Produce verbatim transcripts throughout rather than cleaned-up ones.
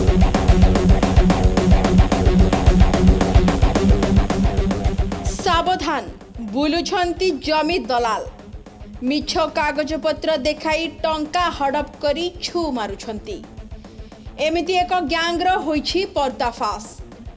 सावधान बुलुछंती जमी दलाल मिछ कागजपत्र देखाई टंका हड़प करी छु मारुछंती एमिति एक ग्यांग्र होइछि पर्दाफाश।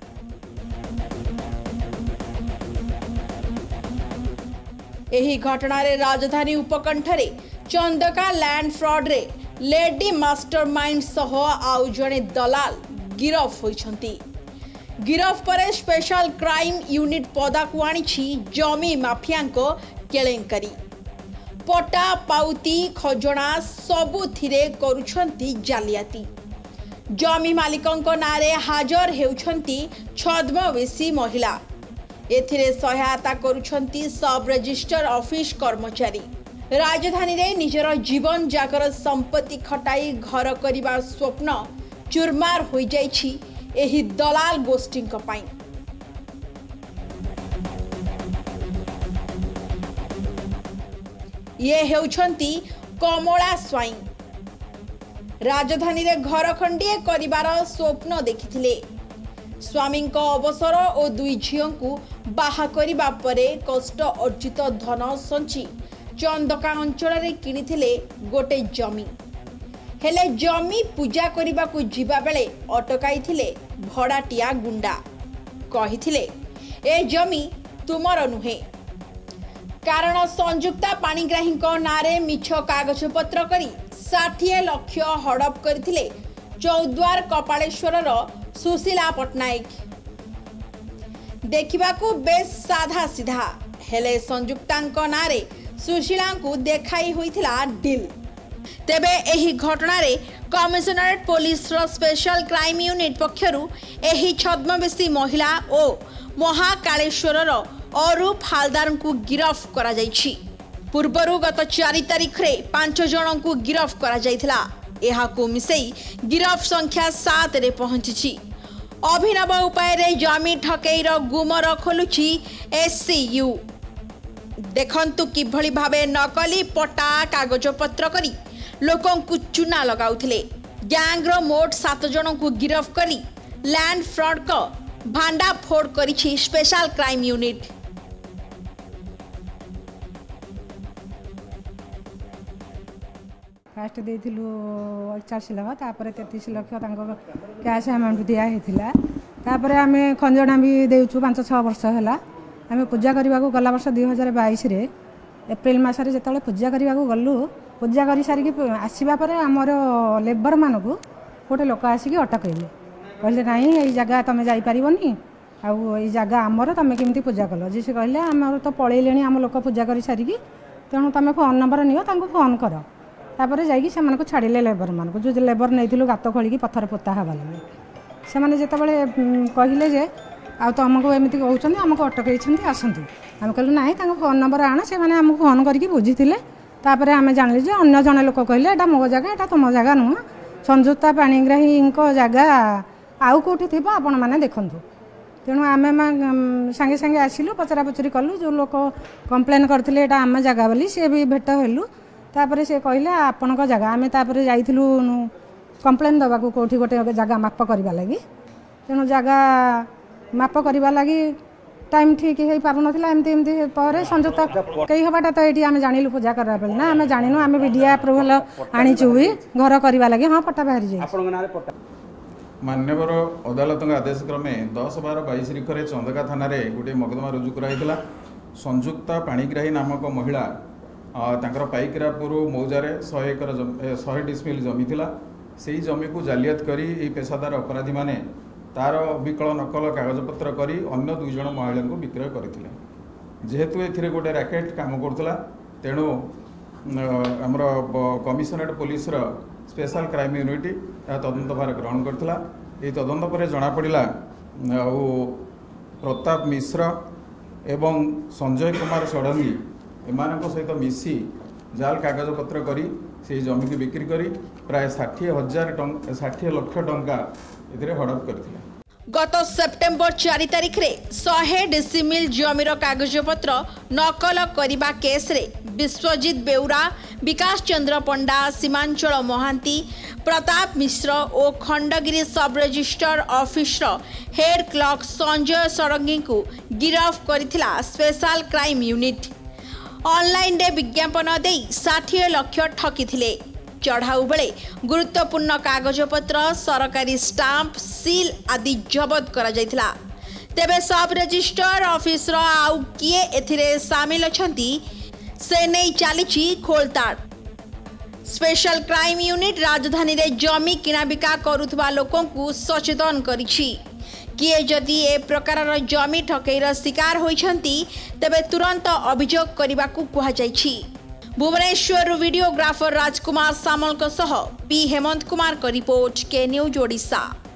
एही घटनारे राजधानी उपकंठरे चंदका लैंड फ्रॉड रे लेडी मास्टरमाइंड सह आउ जणे दलाल गिरफ होइछंती। गिरफ पर स्पेशल क्राइम यूनिट पदाकु आनिछि जमी माफियांको केलेंकारी। पटा पाउती खजना सबुथिरे करुछंती जालियाती। जमी मालिकंको नारे हाजर हेउछंती छद्मवेशी महिला। एथिरे सहायता करुछंती सब रजिस्टर ऑफिस कर्मचारी। राजधानी रे निजर जीवन जाकर संपत्ति खटाई घर करिबार स्वप्न चुरमार होई जाइछि एही दलाल गोष्ठींको पाई। ये हेउछंती कमला स्वाई। राजधानी रे घर खंडिए करिबार स्वप्न देखिथिले। स्वामी अवसर और दुई झीओं बाहा करिबा परे कष्ट अर्जित धन संची चंदका अंचल रे किनिथिले गोटे जमी। हेले जमी पूजा करिबा को जिबा बेले अटकाइथिले भड़ाटिया गुंडा। कहिथिले ए जमी तुमर नुहे, कारण संयुक्ता पाणिग्राही नारे मिछ कागजपत्र करी षाठिए लक्ष हड़प करथिले चौद्वार कपालेश्वर सुशीला पट्टनायक। देखा बेस साधा सीधा हेले संयुक्ता नारे सुशीला को देखाई होइथिला डील। तेबे एही घटना रे कमिशनरेट पुलिस रो स्पेशल क्राइम यूनिट पक्षरु एही छद्मवेशी महिला और महाकालेश्वर अरूप हालदार को गिरफ करा जाइछि। पूर्वरु गत चार तारिख रे पांच जन को गिरफ करा जाइथिला। एहा को मिसेई गिरफ संख्या सात रे पहुंची। अभिनव उपाय रे जमी ठकेई रो गुमर खोलुछि एससीयू। देखंतु किभଳି भाबे नकली पटा कागजपत्र करी लोकों को चुना लगाउथिले। गैंग्र मोट सात जन को गिरफ करी लैंड फ्रॉड को भांडा फोड़ करिछि स्पेशल क्राइम यूनिट। फास्ट देइथिलु अड़चाश लाख तापर तैंतीस लाख कैश अमाउंट दिया होता। तापर आम खंजना भी देचु पांच छः वर्ष है। आम पूजा करने को गला वर्ष दुई हजार बैश एप्रिल मसरे जो पूजा करने को गलु पूजा कर सारिक आसवा आमर लेबर मानक गोटे लोक आसिक अटकैले कहले ना ये जगह तुम जापरनी आई जगह आमर तुम केमी पूजा कल जी से कहले आमर तो पलैले आम लोक पूजा कर सारिक तेणु तुम फोन नंबर नियो फोन कर तापर जाइए से छाड़े लेबर मान जो लेबर नहीं गात खोलिकी पथर पोता हवा लगे से मैंने जितेबाला कहले जे आ तुमको एमती कहते आमको अटकई आसतु आम कहलु ना फोन नंबर आण से मैंने आमको फोन करके बुझीते। तापर आम जानिले जे अन्य जड़े लोक कहले एटा मो जगह एटा तुम जगह नुह संयुक्ता पाणिग्राही जगह आउ कौटी थी आपण मैंने देखु। तेणु आम सांगे सांगे आसिलु पचरा पचरी कलु जो लोक कंप्लेन करते एटा आम जगह बोली सी भी भेट हेलु। तापर से कहले आपण जगह आम तापर जाइलु कंप्लेन दवा को कौटी गोटे जगह माप करवा लगी। तेणु जगह माप करवा लगी टाइम ठीक हो पार नाला एमती एमती पर संयुक्ता कई हवाटा तो ये आम जानिलु पूजा करवा पे ना आम जानिनु आम वीडियो अप्रूवल आनीचु भी घर करवा लगी। हाँ पट्टा बाहरी जाए मान्यवर अदालत आदेश क्रमे दस बार बैश तारीख चंदका थाना गोटे मकदमा रुजु कराइला। संयुक्ता पाणिग्राही नामक महिला तांकर पाइकरापुर मौजारे सौ एकर सौ डिस्मिल जमी थिला। सेही जमी को जालियात करी ए पेशादार अपराधी माने तार विकल नकल कागजपत्र करी अन्य दुई जन महिला को विक्रय करथिले। जेहेतु एथिरे गोटे रैकेट काम करथला तेणु आमर कमिशनरेट पुलिस रो स्पेशल क्राइम यूनिट तदंत भार ग्रहण करथिला। ए तदंत पर जना पड़िला प्रताप मिश्र एवं संजय कुमार षडंगी एमानक सहित मिसी जाल कागजपत्र करी से जमी की बिक्री करी प्राय षाठी हजार षाठी लक्ष टंका एथिरे हड़प करथिले। गत सेप्टेम्बर चार तारिख रे सौ डिसिमिल जमीर कागजपत्र नकल करने केस रे विश्वजित बेउरा, विकास चंद्र पंडा, सीमांचल महांती, प्रताप मिश्र और Khandagiri sub register office head clerk Sanjay Sadangi को गिरफ्त करथिला स्पेशल क्राइम यूनिट। ऑनलाइन रे विज्ञापन दे साठ लाख ठकीथिले। चढ़ाऊ बेले गुरुत्वपूर्ण कागजपत्र, सरकारी स्टाम्प, सील आदि जबत करा जायथिला। तेबे सब रजिस्टर ऑफिस रो आउ किए एथिरे शामिल अछंती से नहीं चली खोलताड़। स्पेशल क्राइम यूनिट राजधानी रे जमी किणाबिका करुथबा लोकों को सचेतन करिछि। किए जदि ए प्रकार जमी ठकईर शिकार होइछंती तेबे तुरंत अभियोग करबाकू कुहा जायछि। भुवनेश्वर वीडियोग्राफर राजकुमार सामल सह पी हेमंत कुमार का रिपोर्ट के न्यूज ओडिशा।